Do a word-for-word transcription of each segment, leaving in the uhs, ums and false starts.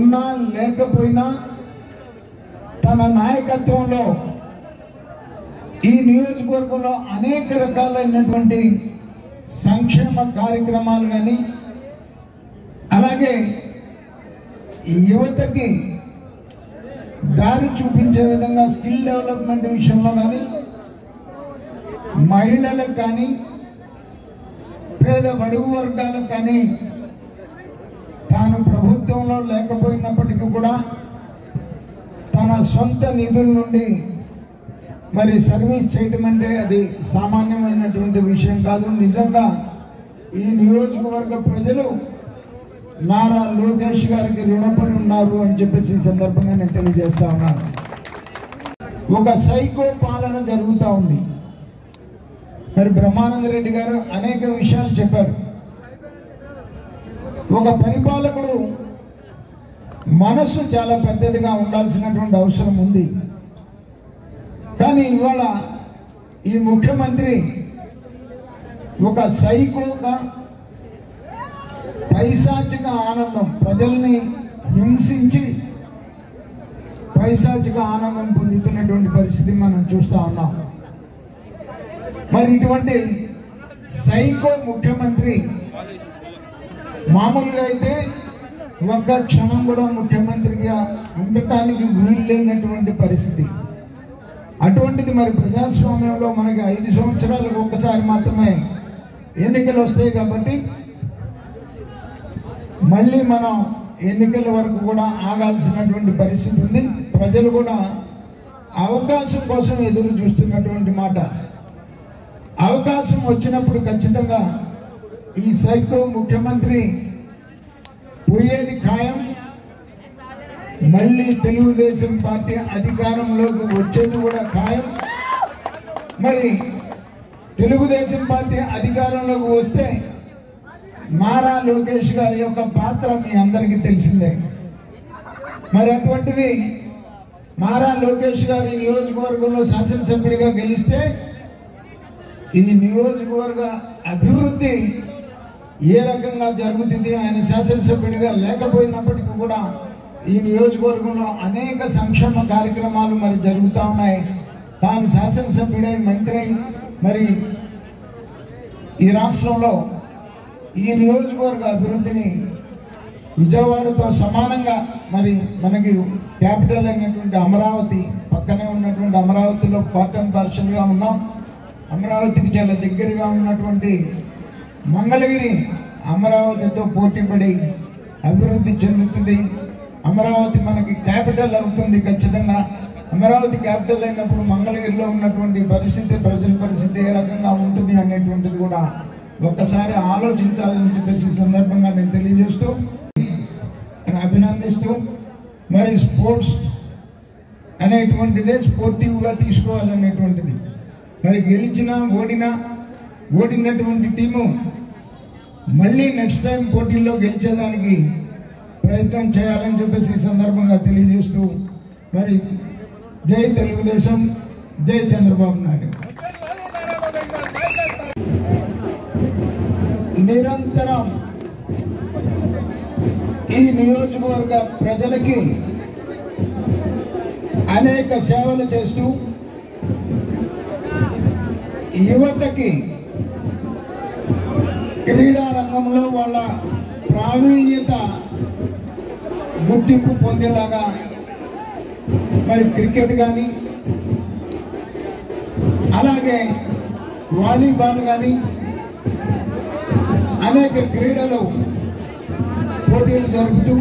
ఉన్నా లేకపోయినా తన నాయకత్వంలో ఈ నియోజకవర్గంలో అనేక రకాలైనటువంటి సంక్షేమ కార్యక్రమాలు కానీ అలాగే యువతకి దారి చూపించే విధంగా స్కిల్ డెవలప్మెంట్ విషయంలో కానీ మహిళలకు కానీ పేద బడుగు వర్గాలకు కానీ తాను ప్రభుత్వంలో లేకపోయినప్పటికీ కూడా తన సొంత నిధుల నుండి మరి సర్వీస్ చేయడం అంటే అది సామాన్యమైనటువంటి విషయం కాదు. నిజంగా ఈ నియోజకవర్గ ప్రజలు నారా లోకేష్ గారికి రుణపడి ఉన్నారు అని చెప్పేసి ఈ సందర్భంగా నేను తెలియజేస్తా ఉన్నాను. ఒక సైకో పాలన జరుగుతూ ఉంది. మరి బ్రహ్మానంద రెడ్డి గారు అనేక విషయాలు చెప్పారు. ఒక పరిపాలకుడు మనస్సు చాలా పెద్దదిగా ఉండాల్సినటువంటి అవసరం ఉంది. కానీ ఇవాళ ఈ ముఖ్యమంత్రి ఒక సైకోగా పైశాచిక ఆనందం, ప్రజల్ని హింసించి పైశాచిక ఆనందం పొందుతున్నటువంటి పరిస్థితి మనం చూస్తూ ఉన్నాం. మరి ఇటువంటి సైకో ముఖ్యమంత్రి మామూలుగా అయితే ఒక్క క్షణం కూడా ముఖ్యమంత్రిగా ఉండటానికి వీలు లేనటువంటి పరిస్థితి. అటువంటిది మరి ప్రజాస్వామ్యంలో మనకి ఐదు సంవత్సరాలకు ఒక్కసారి మాత్రమే ఎన్నికలు వస్తాయి కాబట్టి మళ్ళీ మనం ఎన్నికల వరకు కూడా ఆగాల్సినటువంటి పరిస్థితి ఉంది. ప్రజలు కూడా అవకాశం కోసం ఎదురు చూస్తున్నటువంటి మాట. అవకాశం వచ్చినప్పుడు ఖచ్చితంగా ఈ సైకో ముఖ్యమంత్రి పోయేది ఖాయం. మళ్ళీ తెలుగుదేశం పార్టీ అధికారంలోకి వచ్చేది కూడా ఖాయం. మరి తెలుగుదేశం పార్టీ అధికారంలోకి వస్తే నారా లోకేష్ గారి యొక్క పాత్ర మీ అందరికీ తెలిసిందే. మరి అటువంటిది నారా లోకేష్ గారి నియోజకవర్గంలో శాసనసభ్యుడిగా గెలిస్తే ఈ నియోజకవర్గ అభివృద్ధి ఏ రకంగా జరుగుతుంది? ఆయన శాసనసభ్యుడిగా లేకపోయినప్పటికీ కూడా ఈ నియోజకవర్గంలో అనేక సంక్షేమ కార్యక్రమాలు మరి జరుగుతూ ఉన్నాయి. తాను శాసనసభ్యుడై మంత్రి మరి ఈ రాష్ట్రంలో ఈ నియోజకవర్గ అభివృద్ధిని విజయవాడతో సమానంగా మరి మనకి క్యాపిటల్ అయినటువంటి అమరావతి పక్కనే ఉన్నటువంటి అమరావతిలో పార్ట్ అండ్ పార్షల్గా ఉన్నాం. అమరావతికి చాలా దగ్గరగా ఉన్నటువంటి మంగళగిరి అమరావతితో పోటీపడి అభివృద్ధి చెందుతుంది. అమరావతి మనకి క్యాపిటల్ అవుతుంది. ఖచ్చితంగా అమరావతి క్యాపిటల్ అయినప్పుడు మంగళగిరిలో ఉన్నటువంటి పరిస్థితి, ప్రజల పరిస్థితి ఏ రకంగా ఉంటుంది అనేటువంటిది కూడా ఒక్కసారి ఆలోచించాలని చెప్పేసి సందర్భంగా నేను తెలియజేస్తూ అభినందిస్తూ మరి స్పోర్ట్స్ అనేటువంటిదే స్పోర్టివ్గా తీసుకోవాలనేటువంటిది. మరి గెలిచినా ఓడినా ఓడినటువంటి టీము మళ్ళీ నెక్స్ట్ టైం పోటీల్లో గెలిచేదానికి ప్రయత్నం చేయాలని చెప్పేసి ఈ సందర్భంగా తెలియజేస్తూ మరి జై తెలుగుదేశం, జై చంద్రబాబు నాయుడు. నిరంతరం ఈ నియోజకవర్గ ప్రజలకి అనేక సేవలు చేస్తూ యువతకి క్రీడా రంగంలో వాళ్ళ ప్రావీణ్యత గుర్తింపు పొందేలాగా మరి క్రికెట్ కానీ అలాగే వాలీబాల్ కానీ అనేక క్రీడలు పోటీలు జరుపుతూ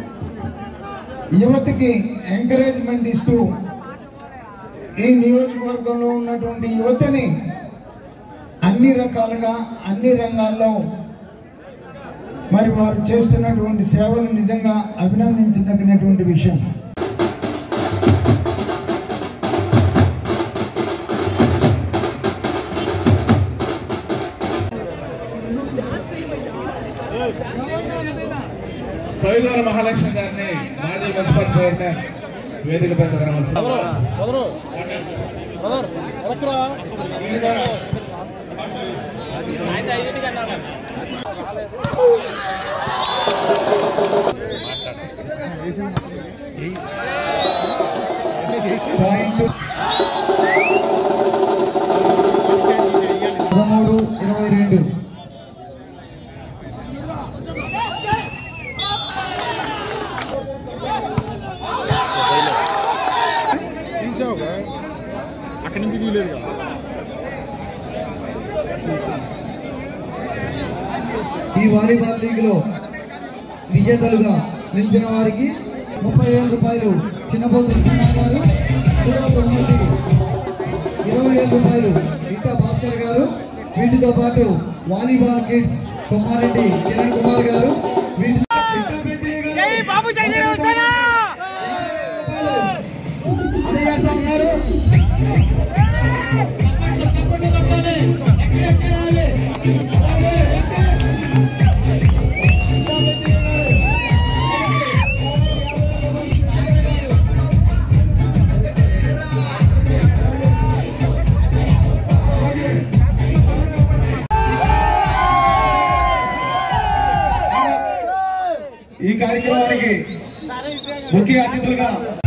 యువతకి ఎంకరేజ్మెంట్ ఇస్తూ ఈ నియోజకవర్గంలో ఉన్నటువంటి యువతని అన్ని రకాలుగా అన్ని రంగాల్లో మరి వారు చేస్తున్నటువంటి సేవలు నిజంగా అభినందించదగినటువంటి విషయం. పైలూరు మహాలక్ష్మి గారిని మాజీ మున్సిపల్ చైర్మన్ వేదిక పైన రావాల్సి ఈ వాలీబాల్ లీగ్ లో విజేతలుగా నిలిచిన వారికి ముప్పై వేల రూపాయలు చిన్నపోతు గారు, ఇరవై వేల రూపాయలు ఇంటా భాస్కర్ గారు, వీటితో పాటు వాలీబాల్ కిడ్స్ కుమారెడ్డి కిరణ్ కుమార్ గారు, వీటి ఈ కార్యక్రమానికి ముఖ్య అతిథులుగా